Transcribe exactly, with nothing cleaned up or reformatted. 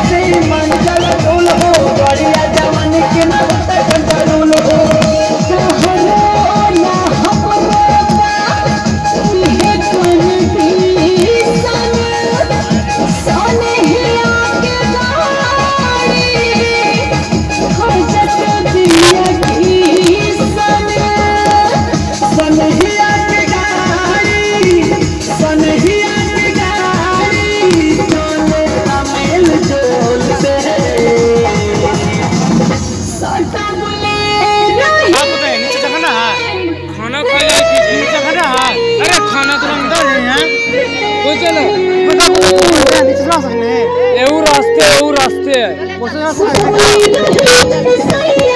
से मन चल डोल हो बढ़िया जवान के ना होता कंट्रोल हो कहरो ना हमरो ये कोन सन सोने हिया के गाड़ी खोजत दिया की सन सनहिया के गाड़ी सनहिया के गाड़ी चले अमेल जोल से साटा बोले आप बताइए नीचे जगह ना है खाना खा ले कीजिए नीचे जगह ना है अरे खाना तो अंदर है यहाँ कोई चलो बता नीचे चला सकते हैं ये वो रास्ते वो रास्ते है वो रास्ते